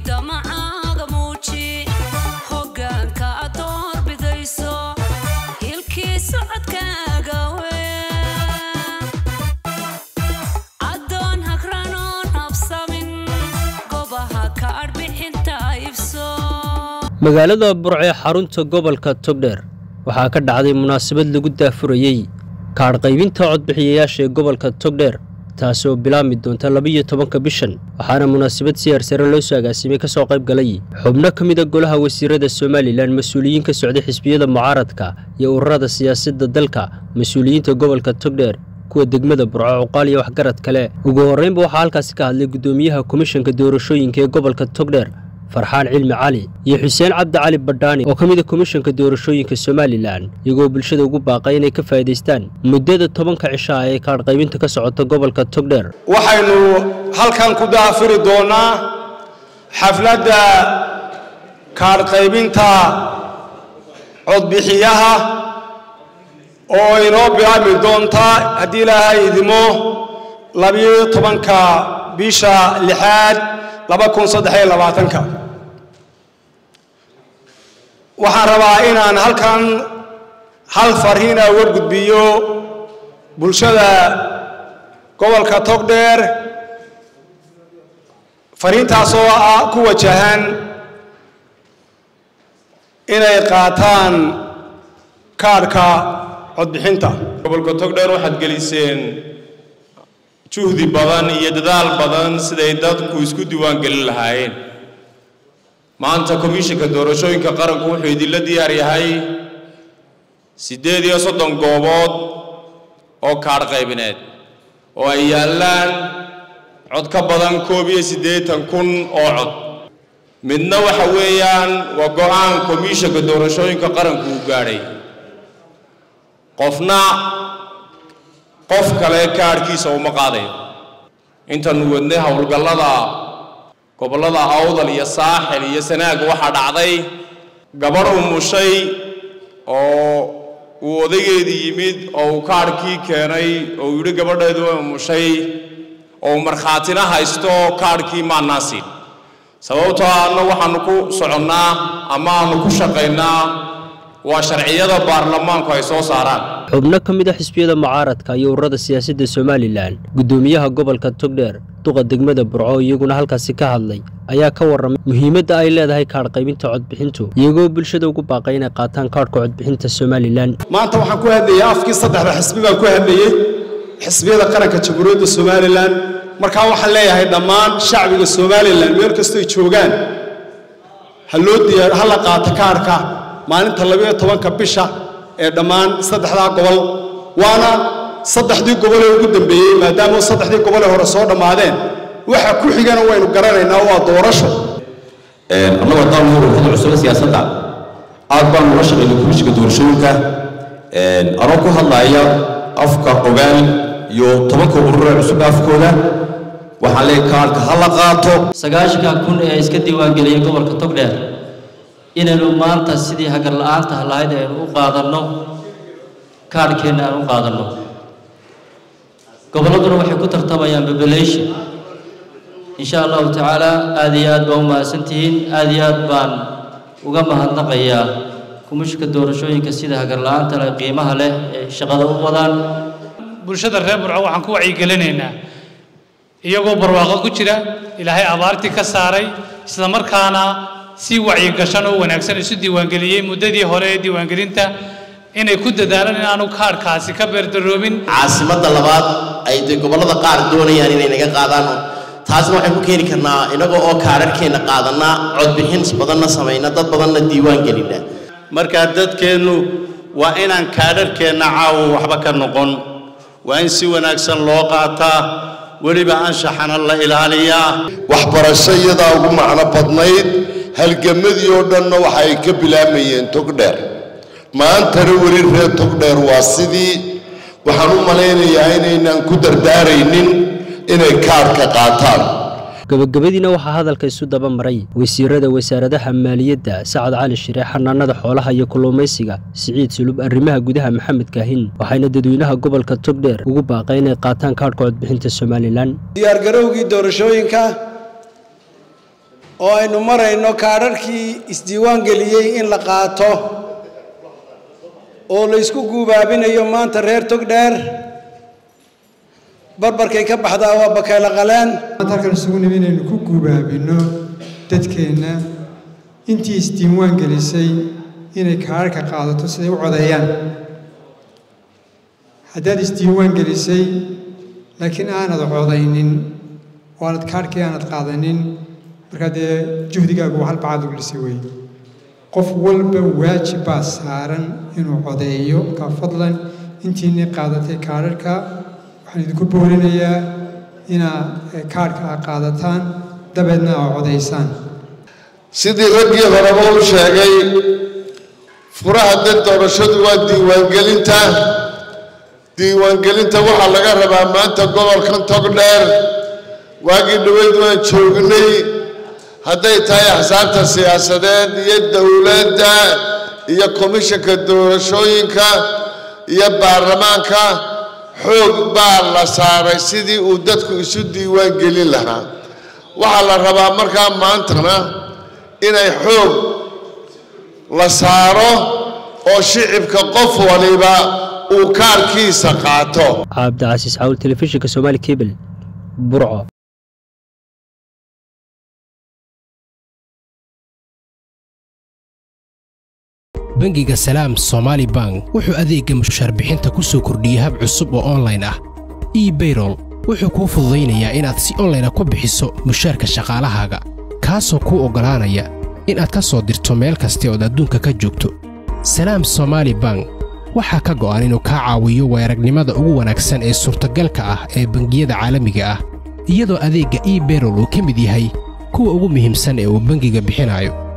magaalada Burco ee xarunta gobolka Togdheer waxaa ka dhacday munaasabad lagu daafurayay kaar qaybinta codbixiyayaasha gobolka Togdheer taasoo bilaami doonta 12 bishan waxaana munaasabad siyaasadeed loo soo agaasimay ka soo qayb galay xubno kamid ah golaha wasiirada Soomaaliland mas'uuliyiin ka socda xisbiyada mucaaradka iyo ururada siyaasadda dalka mas'uuliyiinta gobolka Togdheer kuwa degmada Burco Cuqaal iyo waxgarad kale ugu horeynba waxaa halkaas ka hadlay gudoomiyaha komishanka doorashooyinka ee gobolka Togdheer فرحان علمي علي iyo Xuseen Cabdi Cali Badhaani oo kamid ah komishanka doorashooyinka Soomaaliland iyagoo bulshada ugu baaqay inay ka faa'iideystaan muddada 10 cisho ee kaar qaybinta ka socota gobolka Togdheer waxaynu halkan ku daafuri doonaa xafladda kaar qaybinta codbixiyaha oo inoo bilaami doonta haddii Ilaahay idimo 12 bisha 6 2023 waxaan rabaa inaan halkan hal fariin uga gudbiyo bulshada gobolka Togdheer fariintaas oo ku wajahan inay qaataan kaarka codbixinta gobolka Togdheer waxaad geliseen juhdi badan iyo dadaal badan siday dadku isku diiwaan gelin lahaayeen maanta komishanka doorashooyinka qaranku wuxuu idin la diyaar yahay 38 goobood oo kaar qaybineed oo ay yaalaan cod ka badan 81,000 oo cod midna waxa weeyaan waa go'aan komishanka doorashooyinka qaranku uu gaaray qofna qof kale kaarkiisa uma qaadayo inta nuwadne hawlgallada gobolada Awdal iyo Saaxil iyo Sanaag waxa dhacday gabar umushay oo uu odageedii yimid oo kaarkii keenay oo yiri gabadheedu umushay oo marxaatina haysto kaarkii ma naasiin sababtoo ah waxaanu ku soconnaa ama aanu ku shaqeynaa waa sharciyada baarlamaanku ay soo saaraan xubno kamid ah xisbiyada mucaaradka iyo ururada siyaasadda Soomaaliland gudoomiyaha gobolka Togdheer duqa degmada Burco iyaguna halkaas ka hadlay ayaa ka waramay muhiimadda ay leedahay kaar qaybinta codbixintu iyagoo bulshada ugu baaqay inay qaataan kaarka codbixinta Soomaaliland maanta waxaan ku hadlayay afkii saddexda xisbi baan ku hadlayay xisbiyada qaranka Jamhuuriyadda Soomaaliland marka waxaan leeyahay dhammaan shacbiga Soomaaliland meel kasta ay joogaan hal la qaato kaarka maalinta 12 bisha ee dhammaan saddexda gobol waana saddexdii gobol ee ugu dambeeyay maadaama saddexdii gobol ee hore soo dhamaadeen waxa ku xigana waynu garanaynaa waa doorasho annaga daalmo wuxuu cusub siyaasadda aad baan uga shaqeynay komishanka doorashooyinka anoo ku hadlaya afka ogaal iyo 10 urur cusub afkooda waxaan leeyahay kaarka hal la qaato 9,000 ee iska diiwaan geliyay gobolka Togdheer inaynu maanta sidii hagar la'aanta lahayd aynu u qaadano kaarkeena aan u qaadano goboladuna waxay ku tartamayaan population insha Allah ta'ala aad iyo aad baan mahadsantihiin aad iyo aad baan uga mahadnaqayaa komishanka doorashooyinka sida hagar la'aanta leh qiimaha leh ee shaqada u wadaan bulshada reer Burco waxaan ku wacyigelinaynaa iyagoo barwaaqo ku jira Ilaahay abaartii ka saaray isla markaana si wacyi gashan oo wanaagsan isu diiwaan geliyay muddadii hore ee diiwaan gelinta inay ku dadaalaan in aanu kaarkaasi ka beerdaroobin caasimadda labaad ay gobolada qaar doonayaan inay naga qaadaan taasna waxay ku keeni karnaa inaga oo kaararkeena qaadana codbixin badanna sameeyna dad badanna diiwaan gelina marka dadkeenu waa inaan kaararkeena caawo waxba ka noqon waa in si wanaagsan loo qaataa waliba anshaxana la ilaaliyaa waxbarashada ugu macno badnayd halgamadii oo dhan waxay ka bilaamayeen Togdheer maantana wari reer Togdheer waa sidii waxaan u maleynayaa inaynan ku dardaaraynin inay kaarka qaataan gabagabadiina waxaa hadalka isu daba maray wasiirada wasaaradaha maaliyadda Sacad Cali Shire xanaanada xoolaha iyo kalluumaysiga Siciid Sulub arrimaha gudaha Maxamed Kaahin waxayna dadweynaha gobolka Togdheer ugu baaqay inay qaataan kaarka codbixinta Soomaaliland diyaar garowgii doorashooyinka oo aynu marayno kaadharkii isdiiwaan geliyay in la qaato oo la isku guubaabinayo maanta reer Togdheer barbarkay ka baxdaa waa bakayla qaleen halkan isugu niminaynu ku guubaabino dadkeena intii isdiiwaan gelisay inay kaadharka qaadato siday u codeeyaan haddaad isdiiwaan gelisay laakiin aanad codaynin oo aanad kaadhkii aanad qaadanin markaa dee juhdigaagu hal bacad u lisay wey qof walba waajib baa saaran inuu codeeyo markaa fadlan intiinii qaadatay kaadharka waxaan idinku boorinayaa inaa kaadhka aa qaadataan dabeedna aa codaysaan sidii raggii horeba u sheegay furaha dad doorashadu waa diiwaangelinta waxaa laga rabaa maanta gobolkan Togdheer waagii dhaweyd waan joognay hadday tahay axsaabta siyaasadeed iyo dowladda iyo komishanka doorashooyinka iyo baarlamaanka xoog baa la saaray sidii uu dadku isu diiwaan gelin lahaa waxaa la rabaa markaa maantana inay xoog la saaro oo shicibka qof waliba uu kaarkiisa qaato. Cabdicasiis Cawl, Telefishinka Somali Cable, Burco. bangiga Salaam Somali Bank wuxuu adeegga mushaar bixinta ku soo kordhiyay hab cusub oo online ah e-payroll wuxuu kuu fududeynayaa inaad si online ah ku bixiso mushaarka shaqaalahaaga kaasoo kuu ogolaanaya inaad ka soo dirto meel kasta oo adduunka ka joogto Salaam Somali Bank waxaa ka go'an inuu ka caawiyo weeragnimada ugu wanaagsan ee suurtagalka ah ee bangiyada caalamiga ah iyadoo adeegga e-payroll uu ka mid yahay kuwa ugu muhiimsan ee uu bangiga bixinayo